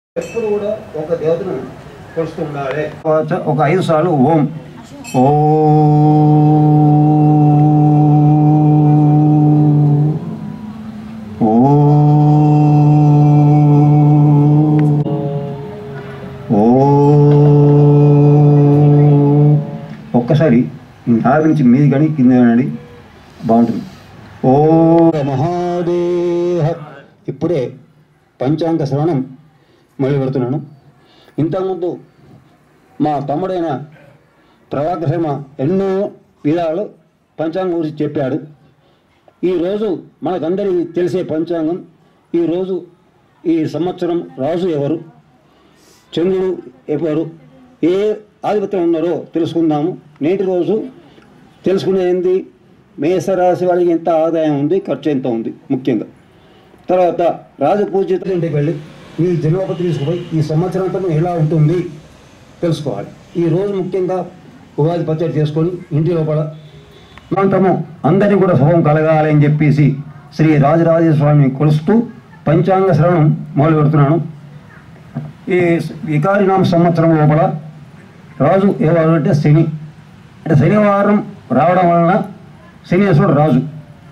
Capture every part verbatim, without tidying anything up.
ఎప్పుడు కూడా ఒక దేవతను కొలుస్తూ ఉండాలి. ఒక ఐదు సార్లు ఓం ఓ ఒక్కసారి నాలుగు నుంచి మీది కానీ కింద కానీ బాగుంటుంది. ఓ మహాదేవ. ఇప్పుడే పంచాంగ శ్రవణం మొదలు పెడుతున్నాను. ఇంతకుముందు మా తమ్ముడైన ప్రభాకర్ శర్మ ఎన్నో విధాలు పంచాంగం గురించి చెప్పాడు. ఈరోజు మనకందరికీ తెలిసే పంచాంగం. ఈరోజు ఈ సంవత్సరం రాజు ఎవరు, చంద్రుడు ఎవరు, ఏ ఆధిపత్యం ఉన్నారో తెలుసుకుందాము. నేటి రోజు తెలుసుకునేది మేషరాశి వాళ్ళకి ఎంత ఆదాయం ఉంది, ఖర్చు ఎంత ఉంది ముఖ్యంగా. తర్వాత రాజపూజిత ఇంటికి వెళ్ళి ఈ జన్మపత్రి తీసుకుపోయి ఈ సంవత్సరం అంతా ఎలా ఉంటుంది తెలుసుకోవాలి. ఈరోజు ముఖ్యంగా ఉగాది పచ్చడి చేసుకొని ఇంటి లోపల అనంతరము అందరినీ కూడా శుభం కలగాలి అని చెప్పేసి శ్రీ రాజరాజేశ్వర స్వామిని కొలుస్తూ పంచాంగ శ్రవణం మొదలు పెడుతున్నాను. ఈ వికారినామ సంవత్సరం లోపల రాజు ఎవరు అంటే శని. అంటే శనివారం రావడం వలన శనీశ్వరుడు రాజు.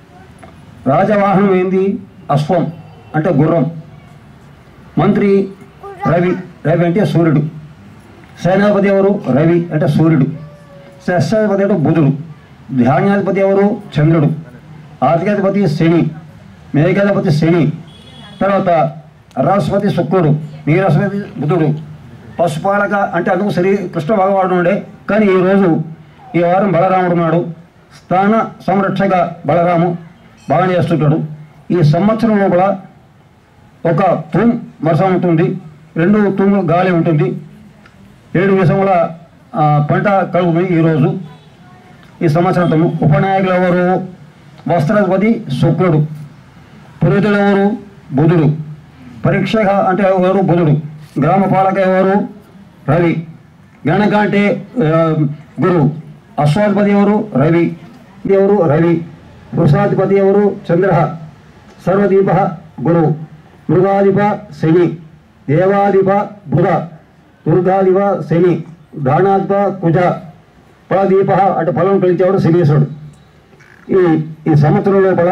రాజవాహనం ఏంది? అశ్వం అంటే గుర్రం. మంత్రి రవి. రవి అంటే సూర్యుడు. సేనాధిపతి ఎవరు? రవి అంటే సూర్యుడు. శస్త్రాధిపతి అంటే బుధుడు. ధాన్యాధిపతి ఎవరు? చంద్రుడు. ఆర్థికాధిపతి శని. మేఘాధిపతి శని. తర్వాత రాష్ట్రపతి శుక్రుడు. నీరాష్ట్రపతి బుధుడు. పశుపాలక అంటే అందుకు శ్రీ కృష్ణ భగవానుడు ఉండే, కానీ ఈరోజు ఈ వారం బలరాముడు ఉన్నాడు. స్థాన సంరక్షక బలరాము బాగా చేస్తుంటాడు. ఈ సంవత్సరం లోపల ఒక తూమ్ వర్షం ఉంటుంది, రెండు తూములు గాలి ఉంటుంది, ఏడు విషముల పంట కలుగుతుంది. ఈరోజు ఈ సంవత్సరం ఉపనాయకులు ఎవరు? వస్త్రాధిపతి శుక్రుడు. పురోహితుడు ఎవరు? బుధుడు. పరీక్ష అంటే ఎవరు? బుధుడు. గ్రామ పాలక ఎవరు? రవి. గణక అంటే గురువు. అశ్వాధిపతి ఎవరు? రవి. ఎవరు? రవి. వృషాధిపతి ఎవరు? చంద్ర. సర్వదీప గురువు. మృగాధిప శని. దేవాధిప బుధ. దుర్గాధిప శని. దానాధిప కుజ. ఫలదీప అంటే ఫలం కలిచేవాడు శనీశ్వరుడు. ఈ ఈ సంవత్సరం లోపల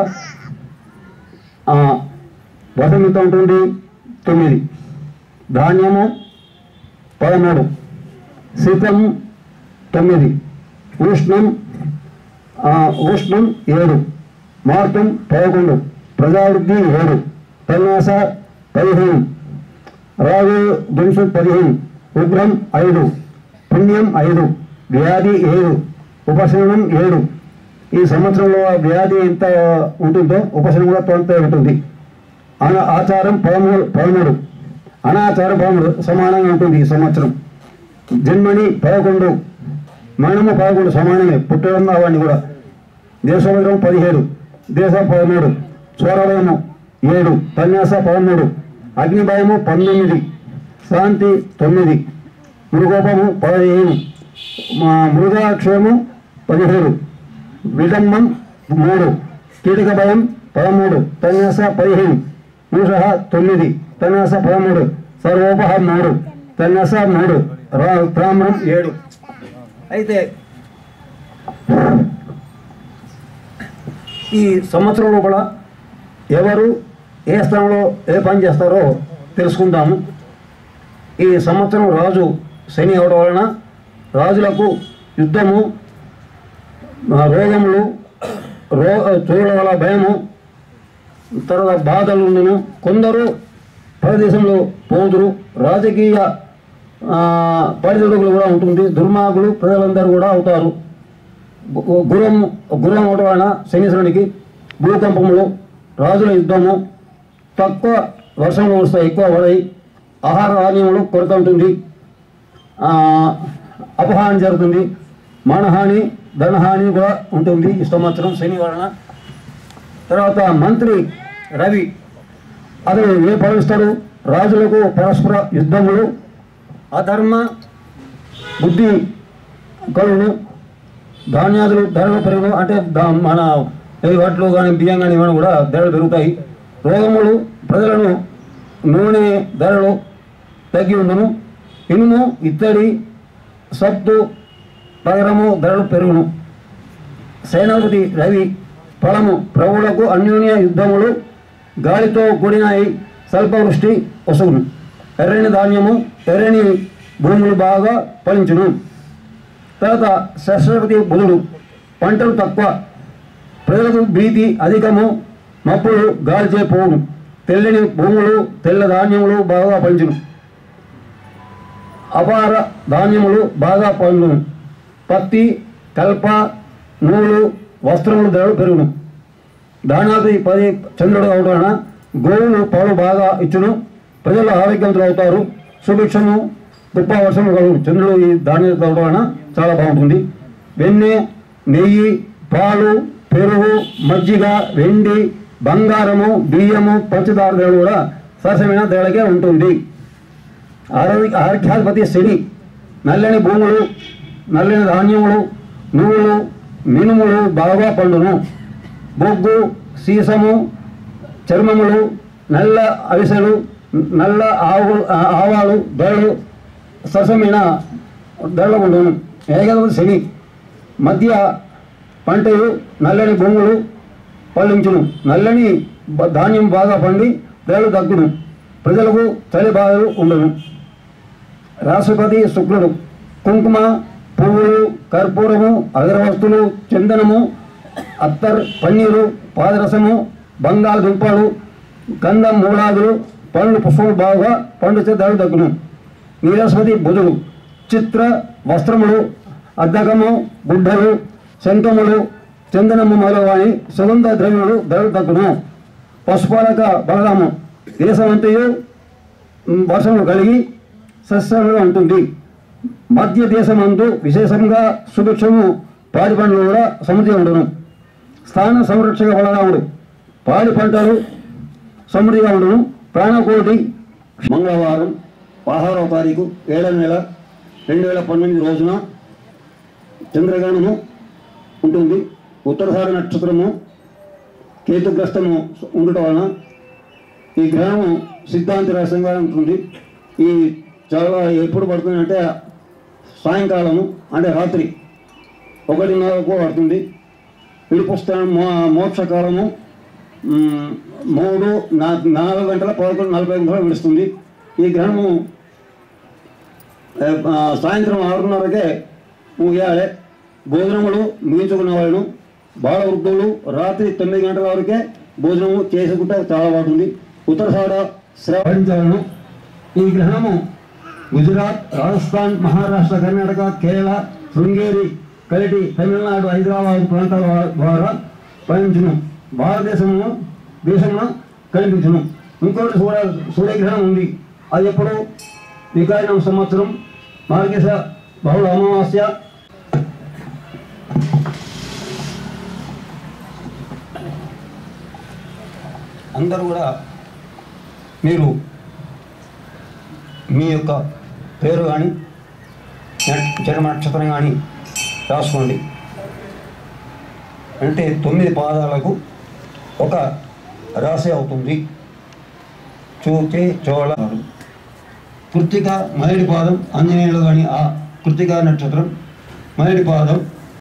వర్షం ఎంత ఉంటుంది? తొమ్మిది. ధాన్యము పదమూడు. శీతం తొమ్మిది. ఉష్ణం ఉష్ణం ఏడు. మార్తం పదకొండు. ప్రజావృద్ధి ఏడు. తన్యాస పదిహేను. రాగు దుంసు పదిహేను. ఉగ్రం ఐదు. పుణ్యం ఐదు. వ్యాధి ఏడు. ఉపశమనం ఏడు. ఈ సంవత్సరంలో వ్యాధి ఎంత ఉంటుందో ఉపశమనం కూడా కొంత ఉంటుంది. అన ఆచారం పదమూడు పదమూడు అనాచారం పదమూడు సమానంగా ఉంటుంది ఈ సంవత్సరం. జన్మని పదకొండు, మరణము పదకొండు సమానమే. పుట్టడం అవన్నీ కూడా. దేశోపద్రవం పదిహేడు. దేశ పదమూడు. చోరభయము ఏడు. సన్యాస పదమూడు. అగ్నిభయము పంతొమ్మిది. శాంతి తొమ్మిది. మృగోపము పదిహేను. మృగాక్షయము పదిహేడు. విడంబం మూడు. కీటక భయం పదమూడు. సన్యాస పదిహేను. మూష తొమ్మిది. సన్యాస పదమూడు. సర్వోపహ మూడు. సన్యాస మూడు. తామ్రం ఏడు. అయితే ఈ సంవత్సరం లోపల ఎవరు ఏ స్థానంలో ఏ పని చేస్తారో తెలుసుకుందాము. ఈ సంవత్సరం రాజు శని అవడం వలన రాజులకు యుద్ధము, రోగములు, రో చూడల వల్ల భయము, తర్వాత బాధలు ఉండను. కొందరు పరదేశంలో పోదురు. రాజకీయ పరిధిడుగులు కూడా ఉంటుంది. దుర్మార్గులు ప్రజలందరూ కూడా అవుతారు. గురం గురం అవడం వలన శనీశ్వరునికి భూకంపములు, రాజుల యుద్ధము, తక్కువ వర్షంలో వస్తాయి, ఎక్కువ పడాయి, ఆహార ధాన్యములు కొరత ఉంటుంది, అపహాని జరుగుతుంది, మానహాని, ధనహాని కూడా ఉంటుంది ఈ సంవత్సరం శని వలన. తర్వాత మంత్రి రవి అతను ఏ పాలిస్తాడు? రాజులకు పరస్పర యుద్ధములు, అధర్మ బుద్ధి కలుగును, ధాన్యాదులు ధరలు పెరుగును. అంటే మన వాటిలో కానీ బియ్యం కానీ ఇవన్నీ కూడా ధరలు పెరుగుతాయి. రోగములు, ప్రజలను నూనె ధరలు తగ్గి ఉండును. ఇనుము ఇత్తడి సత్తు పగరము ధరలు పెరుగును. సేనాపతి రవి ఫలము ప్రభువులకు అన్యోన్య యుద్ధములు గాలితో కూడిన స్వల్పవృష్టి వసుగును. ఎర్రని ధాన్యము ఎర్రని భూములు బాగా ఫలించును. తర్వాత శస్త్రపతి బుధుడు పంటలు తక్కువ ప్రజలకు భీతి అధికము మప్పులు గాలిచే పోవును. తెల్లని భూములు తెల్ల ధాన్యములు బాగా పంచును. అపార ధాన్యములు బాగా పండును. పత్తి కల్ప నూలు వస్త్రములు ధరలు పెరుగును. దానాది పది చంద్రుడు అవటన గోవులు పాలు బాగా ఇచ్చును. ప్రజలు ఆరోగ్యవంతులు అవుతారు. సుభిక్షము గొప్ప వర్షము కలుగును. చంద్రుడు ఈ ధాన్యం అవటన చాలా బాగుంటుంది. వెన్నె నెయ్యి పాలు పెరుగు మజ్జిగ వెండి బంగారము బియ్యము పంచదార ధరలు కూడా సరసమైన ధరలకే ఉంటుంది. ఆరోగ్య ఆరోగ్యాధిపతి శని నల్లని భూములు నల్లని ధాన్యములు నువ్వులు మినుములు బాగా పండును. బొగ్గు సీసము చర్మములు నల్ల అవిసెలు నల్ల ఆవు ఆవాలు ధరలు సరసమైన ధరలు ఉండును. ఏకాదశి శని మధ్య పంటలు నల్లని భూములు పండించును. నల్లని ధాన్యం బాగా పండి ధరలు తగ్గును. ప్రజలకు చలి బాధలు ఉండను. రాష్ట్రపతి శుక్రుడు కుంకుమ పువ్వులు కర్పూరము అగరవస్తులు చందనము అత్తర్ పన్నీరు పాదరసము బంగాళదుంపలు గంధం మూలాదులు పండ్లు పుష్పములు బాగా పండితే ధరలు తగ్గును. నీరస్పతి బుధుడు చిత్ర వస్త్రములు అద్దకము గుడ్డలు శంఖములు చందనము మొదలవాని సుగంధ ద్రవ్యములు ధరలు తగ్గును. పశుపాలక బలరాము దేశమంతయు వర్షములు కలిగి సస్యముగా ఉంటుంది. మధ్య దేశమందు విశేషంగా సుభిక్షము పాడి పంటలు కూడా సమృద్ధి ఉండును. స్థాన సంరక్షక బలరాముడు పాడి పంటలు సమృద్ధిగా ఉండును. ప్రాణకోటి మంగళవారం పదహారవ తారీఖు ఏడవ నెల రెండు వేల పంతొమ్మిది రోజున చంద్రగ్రహణము ఉంటుంది. ఉత్తరసారి నక్షత్రము కేతుగ్రస్తము ఉండటం వలన ఈ గ్రహణము సిద్ధాంత రహస్యంగా ఉంటుంది. ఈ చాలా ఎప్పుడు పడుతుందంటే సాయంకాలము అంటే రాత్రి ఒకటిన్నరకు పడుతుంది. విడిపుస్తాను మో మోక్షకాలము మూడు నాలుగు గంటల పదకొండు నలభై నిమిషాలు విడుస్తుంది. ఈ గ్రహణము సాయంత్రం ఆరున్నరకే ముగియాలి. భోజనములు ముగించుకున్న వాళ్ళను బాల వృద్ధులు రాత్రి తొమ్మిది గంటల వరకే భోజనము చేసుకుంటే చాలా బాగుంటుంది. ఉత్తరసాడ శ్రవణించాలను. ఈ గ్రహణము గుజరాత్ రాజస్థాన్ మహారాష్ట్ర కర్ణాటక కేరళ శృంగేరి కలిటి తమిళనాడు హైదరాబాద్ ప్రాంతాల ద్వారా పయనించును. భారతదేశంలో దేశంలో కనిపించును. ఇంకోటి సూర్య సూర్యగ్రహణం ఉంది. అది ఎప్పుడు వికారినం సంవత్సరం మార్గశ బహుళ అమావాస్య. అందరూ కూడా మీరు మీ యొక్క పేరు కానీ జన్మ నక్షత్రం కానీ రాసుకోండి. అంటే తొమ్మిది పాదాలకు ఒక రాశి అవుతుంది. చూచే చోళ కృత్తిక మొదటి పాదం ఆంజనేయులు కానీ ఆ కృత్తిక నక్షత్రం మొదటి పాదం